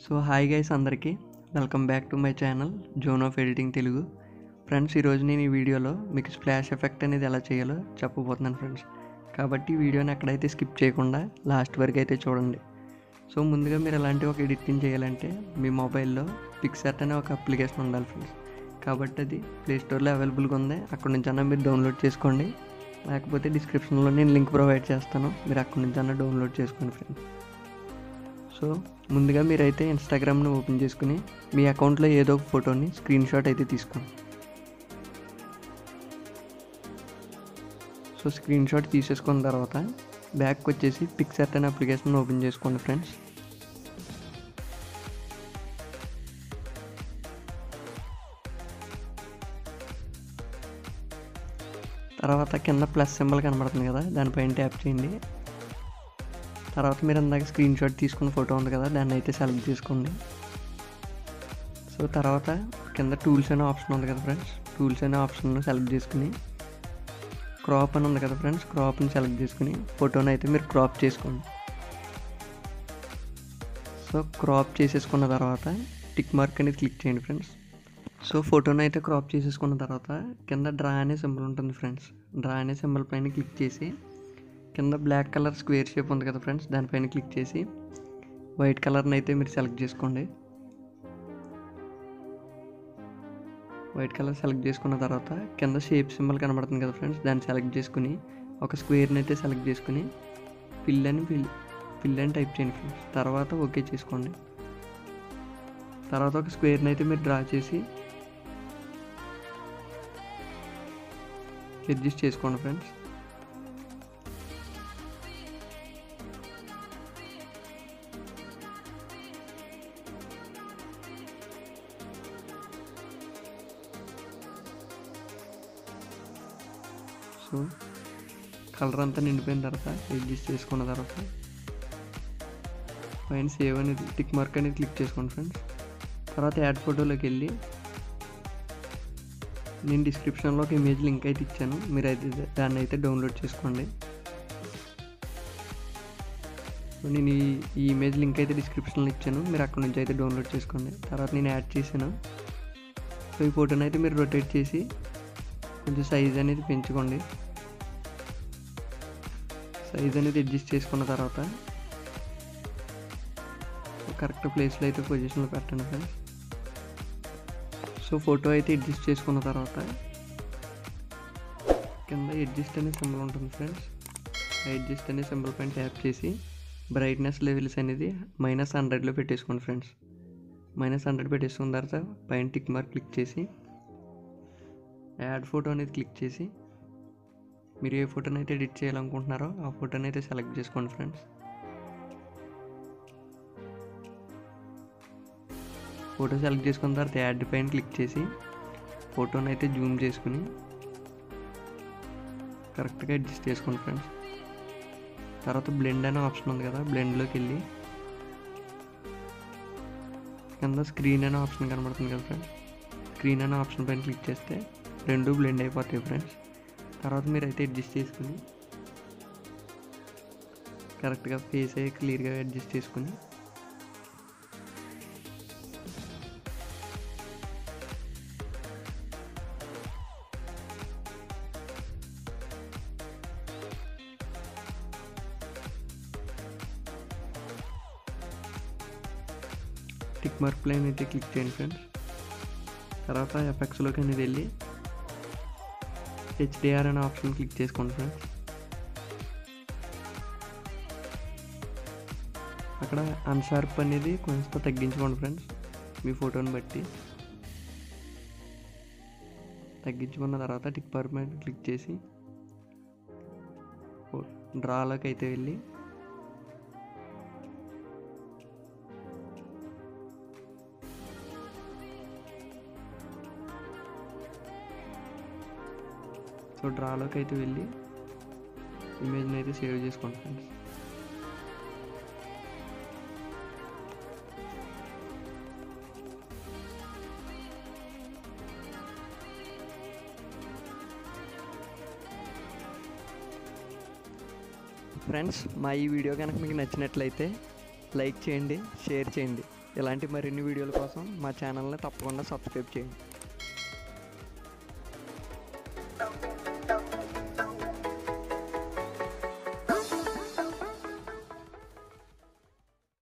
So hi guys అందరికీ welcome back to my channel Zone of Editing Telugu. Friends, ఈరోజు నేను ఈ వీడియోలో మీకు స్ప్లాష్ ఎఫెక్ట్ అనేది ఎలా చేయాలో చెప్పబోతున్నాను ఫ్రెండ్స్. కాబట్టి వీడియోని ఎక్కడైతే స్కిప్ చేయకుండా లాస్ట్ వరకు అయితే చూడండి. సో ముందుగా మీరు ఎలాంటి ఒక ఎడిటింగ్ చేయాలంటే మీ మొబైల్లో పిక్సార్ట్ అనే ఒక అప్లికేషన్ ఉండాలి ఫ్రెండ్స్. కాబట్టి అది ప్లేస్టోర్లో అవైలబుల్గా ఉంది, అక్కడ నుంచి అన్న మీరు డౌన్లోడ్ చేసుకోండి. లేకపోతే డిస్క్రిప్షన్లో నేను లింక్ ప్రొవైడ్ చేస్తాను, మీరు అక్కడ నుంచి అన్న డౌన్లోడ్ చేసుకోండి ఫ్రెండ్స్. సో ముందుగా మీరైతే ఇన్స్టాగ్రామ్ని ఓపెన్ చేసుకుని మీ అకౌంట్లో ఏదో ఒక ఫోటోని స్క్రీన్ షాట్ అయితే తీసుకోండి. సో స్క్రీన్ షాట్ తీసేసుకున్న తర్వాత బ్యాక్ వచ్చేసి పిక్సార్ట్ అనే అప్లికేషన్ ఓపెన్ చేసుకోండి ఫ్రెండ్స్. తర్వాత కింద ప్లస్ సింబల్ కనబడుతుంది కదా, దానిపైన ట్యాప్ చేయండి. తర్వాత మీరు అందాక స్క్రీన్ షాట్ తీసుకున్న ఫోటో ఉంది కదా, దాన్ని అయితే సెలెక్ట్ చేసుకోండి. సో తర్వాత కింద టూల్స్ అనే ఆప్షన్ ఉంది కదా ఫ్రెండ్స్, టూల్స్ అనే ఆప్షన్ సెలెక్ట్ చేసుకుని క్రాప్ అని ఉంది కదా ఫ్రెండ్స్, క్రాప్ని సెలెక్ట్ చేసుకుని ఫోటోని అయితే మీరు క్రాప్ చేసుకోండి. సో క్రాప్ చేసేసుకున్న తర్వాత టిక్ మార్క్ అనేది క్లిక్ చేయండి ఫ్రెండ్స్. సో ఫోటోని అయితే క్రాప్ చేసేసుకున్న తర్వాత కింద డ్రా అనే సింబల్ ఉంటుంది ఫ్రెండ్స్, డ్రా అనే సింబల్ పైన క్లిక్ చేసి కింద బ్లాక్ కలర్ స్క్వేర్ షేప్ ఉంది కదా ఫ్రెండ్స్, దానిపైన క్లిక్ చేసి వైట్ కలర్ని అయితే మీరు సెలెక్ట్ చేసుకోండి. వైట్ కలర్ సెలెక్ట్ చేసుకున్న తర్వాత కింద షేప్ సింబల్ కనబడుతుంది కదా ఫ్రెండ్స్, దాన్ని సెలెక్ట్ చేసుకుని ఒక స్క్వేర్ని అయితే సెలెక్ట్ చేసుకుని ఫిల్ అని టైప్ చేయండి ఫ్రెండ్స్. తర్వాత ఓకే చేసుకోండి. తర్వాత ఒక స్క్వేర్ని అయితే మీరు డ్రా చేసి అడ్జస్ట్ చేసుకోండి ఫ్రెండ్స్. సో కలర్ అంతా నిండిపోయిన తర్వాత అడ్జస్ట్ చేసుకున్న తర్వాత పైన సేవ్ అనేది టిక్ మార్క్ అనేది క్లిక్ చేసుకోండి ఫ్రెండ్స్. తర్వాత యాడ్ ఫోటోలోకి వెళ్ళి నేను డిస్క్రిప్షన్లో ఒక ఇమేజ్ లింక్ అయితే ఇచ్చాను, మీరు అయితే దాన్ని అయితే డౌన్లోడ్ చేసుకోండి. నేను ఈ ఇమేజ్ లింక్ అయితే డిస్క్రిప్షన్లో ఇచ్చాను, మీరు అక్కడ నుంచి అయితే డౌన్లోడ్ చేసుకోండి. తర్వాత నేను యాడ్ చేశాను. సో ఈ ఫోటోని అయితే మీరు రొటేట్ చేసి కొంచెం సైజ్ అనేది పెంచుకోండి. సైజ్ అనేది అడ్జస్ట్ చేసుకున్న తర్వాత కరెక్ట్ ప్లేస్లో అయితే పొజిషన్లో పెట్టండి ఫ్రెండ్స్. సో ఫోటో అయితే అడ్జస్ట్ చేసుకున్న తర్వాత కింద అడ్జస్ట్ అనే సింబల్ ఉంటుంది ఫ్రెండ్స్, అడ్జస్ట్ అనే సింబల్ పైన ట్యాప్ చేసి బ్రైట్నెస్ లెవెల్స్ అనేది -100లో పెట్టేసుకోండి ఫ్రెండ్స్. -100 పెట్టేసుకున్న తర్వాత పైన టిక్ మార్క్ క్లిక్ చేసి యాడ్ ఫోటో అనేది క్లిక్ చేసి మీరు ఏ ఫోటోని అయితే ఎడిట్ చేయాలనుకుంటున్నారో ఆ ఫోటోని అయితే సెలెక్ట్ చేసుకోండి ఫ్రెండ్స్. ఫోటో సెలెక్ట్ చేసుకున్న తర్వాత యాడ్ పైన క్లిక్ చేసి ఫోటోని అయితే జూమ్ చేసుకుని కరెక్ట్గా అడ్జస్ట్ చేసుకోండి ఫ్రెండ్స్. తర్వాత బ్లెండ్ అనే ఆప్షన్ ఉంది కదా, బ్లెండ్లోకి వెళ్ళి కింద స్క్రీన్ అనే ఆప్షన్ కనబడుతుంది కదా ఫ్రెండ్స్, స్క్రీన్ అనే ఆప్షన్ పైన క్లిక్ చేస్తే రెండు బ్లెండ్ అయిపోతాయి ఫ్రెండ్స్. తర్వాత మీరు అయితే అడ్జస్ట్ చేసుకుని కరెక్ట్గా ఫేస్ అయితే క్లియర్గా అడ్జస్ట్ చేసుకుని టిక్ మార్క్ ప్లేన్ అయితే క్లిక్ చేయండి ఫ్రెండ్స్. తర్వాత ఎఫెక్ట్స్లోకి అనేది వెళ్ళి HDR అనే ఆప్షన్ క్లిక్ చేసుకోండి ఫ్రెండ్స్. అక్కడ అన్షార్ప్ అనేది కొంచెం తగ్గించుకోండి ఫ్రెండ్స్, మీ ఫోటోని బట్టి తగ్గించుకున్న తర్వాత టిక్ మార్క్ మీద క్లిక్ చేసి డ్రాలోకి అయితే వెళ్ళి సో డ్రాలోకి అయితే వెళ్ళి ఇమేజ్ని అయితే సేవ్ చేసుకోండి ఫ్రెండ్స్. ఫ్రెండ్స్, మా ఈ వీడియో కనుక మీకు నచ్చినట్లయితే లైక్ చేయండి, షేర్ చేయండి. ఇలాంటి మరిన్ని వీడియోల కోసం మా ఛానల్ని తప్పకుండా సబ్స్క్రైబ్ చేయండి.